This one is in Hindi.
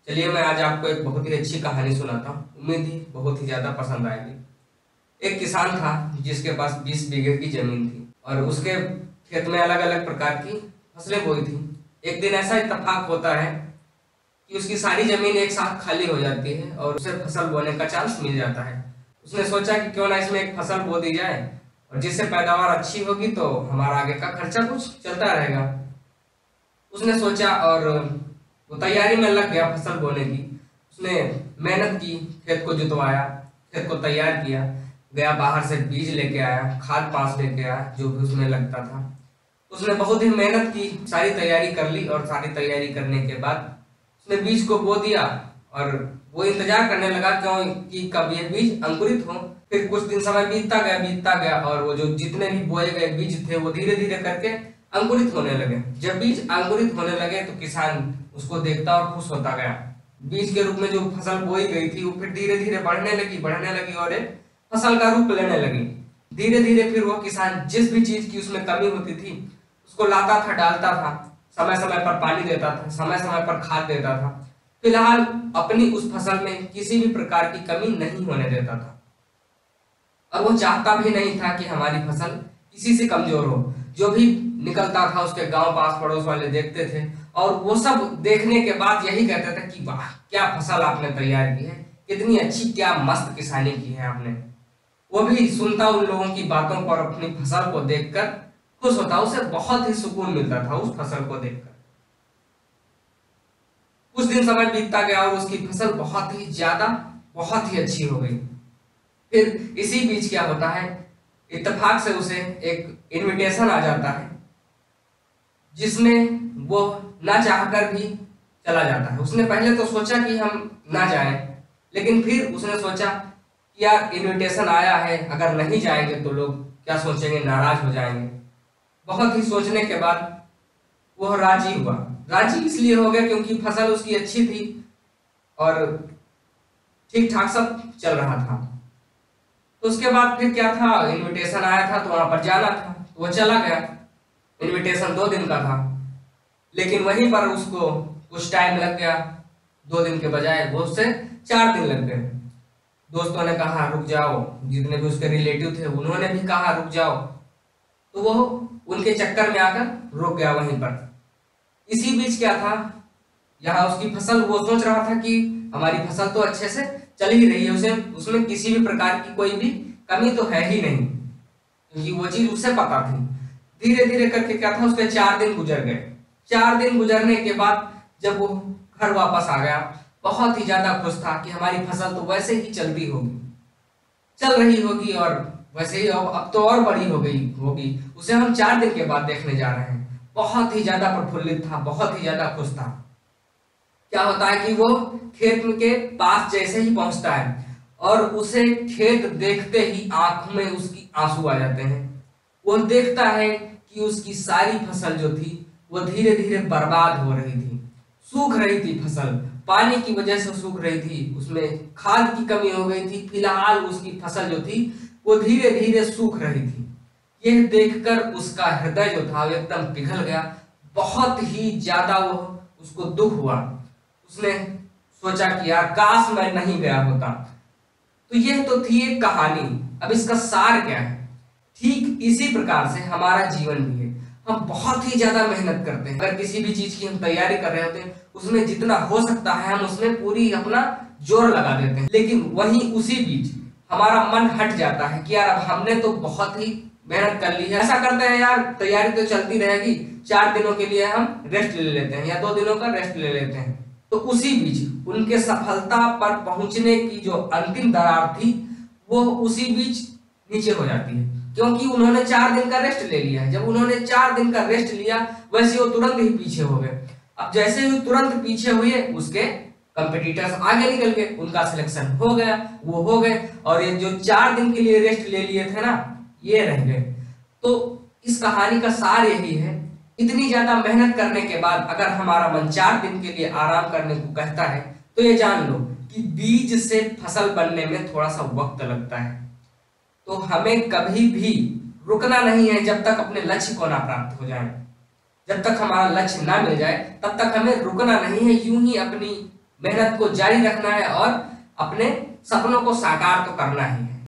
चलिए मैं आज आपको एक बहुत ही अच्छी कहानी सुनाता हूँ। उम्मीद ही बहुत ही ज़्यादा पसंद आएगी। एक किसान था जिसके पास 20 बीघे की जमीन थी और उसके खेत में अलग अलग प्रकार की फसलें बोई थी। एक दिन ऐसा इत्तेफाक होता है कि उसकी सारी जमीन एक साथ खाली हो जाती है और उसे फसल बोने का चांस मिल जाता है। उसने सोचा कि क्यों ना इसमें एक फसल बो दी जाए और जिससे पैदावार अच्छी होगी तो हमारा आगे का खर्चा कुछ चलता रहेगा। उसने सोचा और वो तैयारी में लग गया फसल बोने की। उसने मेहनत की, खेत को जुतवाया, खेत को तैयार किया, गया बाहर से बीज लेके आया, खाद पांस लेके आया जो भी उसमें लगता था। उसने बहुत ही मेहनत की, सारी तैयारी कर ली और सारी तैयारी करने के बाद उसने बीज को बो दिया और वो इंतजार करने लगा क्यों कि कब ये बीज अंकुरित हो। फिर कुछ दिन समय बीतता गया और वो जो जितने भी बोए गए बीज थे वो धीरे धीरे करके अंकुरित होने लगे। जब बीज अंकुरित होने लगे तो किसान उसको देखता और खुश होता गया। बीज के रूप में जो फसल बोई गई थी वो फिर धीरे धीरे बढ़ने लगी और एक फसल का रूप लेने लगी। धीरे धीरे फिर वो किसान जिस भी चीज की उसमें कमी होती थी उसको लाता था, डालता था, समय समय पर पानी देता था, समय समय पर खाद देता था। फिलहाल अपनी उस फसल में किसी भी प्रकार की कमी नहीं होने देता था और वो चाहता भी नहीं था कि हमारी फसल किसी से कमजोर हो। जो भी निकलता था उसके गांव पास पड़ोस वाले देखते थे और वो सब देखने के बाद यही कहते थे कि वाह क्या फसल आपने तैयार की है, कितनी अच्छी, क्या मस्त किसानी की है आपने। वो भी सुनता उन लोगों की बातों पर, अपनी फसल को देखकर खुश होता, उसे बहुत ही सुकून मिलता था उस फसल को देखकर। कुछ दिन समय बीतता गया और उसकी फसल बहुत ही अच्छी हो गई। फिर इसी बीच क्या होता है, इत्तेफाक से उसे एक इनविटेशन आ जाता है जिसमें वो ना चाहकर भी चला जाता है। उसने पहले तो सोचा कि हम ना जाएं, लेकिन फिर उसने सोचा कि यार इनविटेशन आया है, अगर नहीं जाएंगे तो लोग क्या सोचेंगे, नाराज हो जाएंगे। बहुत ही सोचने के बाद वह राजी हुआ। राजी इसलिए हो गया क्योंकि फसल उसकी अच्छी थी और ठीक ठाक सब चल रहा था। तो उसके बाद फिर क्या था, इनविटेशन आया था तो वहां पर जाना था, तो वो चला गया। इनविटेशन 2 दिन का था लेकिन वहीं पर उसको कुछ टाइम लग गया। 2 दिन के बजाय वो उससे 4 दिन लग गए। दोस्तों ने कहा रुक जाओ, जितने भी उसके रिलेटिव थे उन्होंने भी कहा रुक जाओ, तो वो उनके चक्कर में आकर रुक गया वहीं पर। इसी बीच क्या था, यहाँ उसकी फसल, वो सोच रहा था कि हमारी फसल तो अच्छे से चल ही रही है, उसे उसमें किसी भी प्रकार की कोई भी कमी तो है ही नहीं, क्योंकि वो चीज उसे पता थी। धीरे धीरे करके क्या था, उसके 4 दिन गुजर गए। 4 दिन गुजरने के बाद जब वो घर वापस आ गया, बहुत ही ज्यादा खुश था कि हमारी फसल तो वैसे ही चलती होगी, चल रही होगी और वैसे ही अब तो और बड़ी हो गई होगी, उसे हम 4 दिन के बाद देखने जा रहे हैं। बहुत ही ज्यादा प्रफुल्लित था, बहुत ही ज्यादा खुश था। क्या होता है कि वो खेत के पास जैसे ही पहुंचता है और उसे खेत देखते ही आंखों में उसकी आंसू आ जाते हैं। वो देखता है कि उसकी सारी फसल जो थी वो धीरे धीरे बर्बाद हो रही थी, सूख रही थी फसल, पानी की वजह से सूख रही थी, उसमें खाद की कमी हो गई थी। फिलहाल उसकी फसल जो थी वो धीरे धीरे सूख रही थी। यह देखकर उसका हृदय जो था वो एकदम पिघल गया। बहुत ही ज्यादा वो उसको दुख हुआ। उसने सोचा कि यार काश मैं नहीं गया होता। तो यह तो थी एक कहानी। अब इसका सार क्या है, ठीक इसी प्रकार से हमारा जीवन भी है। हम बहुत ही ज्यादा मेहनत करते हैं, अगर किसी भी चीज की हम तैयारी कर रहे होते हैं उसमें जितना हो सकता है हम उसमें पूरी अपना जोर लगा देते हैं, लेकिन वहीं उसी बीच हमारा मन हट जाता है कि यार अब हमने तो बहुत ही मेहनत कर ली है। ऐसा करते हैं यार, तैयारी तो चलती रहेगी, 4 दिनों के लिए हम रेस्ट ले लेते हैं या 2 दिनों का रेस्ट ले लेते हैं। तो उसी बीच उनके सफलता पर पहुंचने की जो अंतिम दरार थी वो उसी बीच नीचे हो जाती है, क्योंकि उन्होंने 4 दिन का रेस्ट ले लिया है। जब उन्होंने 4 दिन का रेस्ट लिया वैसे वो तुरंत ही पीछे हो गए। अब जैसे ही तुरंत पीछे हुए उसके कंपटीटर्स आगे निकल गए, उनका सिलेक्शन हो गया, वो हो गए, और ये जो 4 दिन के लिए रेस्ट ले लिए थे ना ये रह गए। तो इस कहानी का सार यही है, इतनी ज्यादा मेहनत करने के बाद अगर हमारा मन 4 दिन के लिए आराम करने को कहता है तो ये जान लो कि बीज से फसल बनने में थोड़ा सा वक्त लगता है। तो हमें कभी भी रुकना नहीं है जब तक अपने लक्ष्य को ना प्राप्त हो जाए। जब तक हमारा लक्ष्य ना मिल जाए तब तक हमें रुकना नहीं है। यूं ही अपनी मेहनत को जारी रखना है और अपने सपनों को साकार तो करना ही है।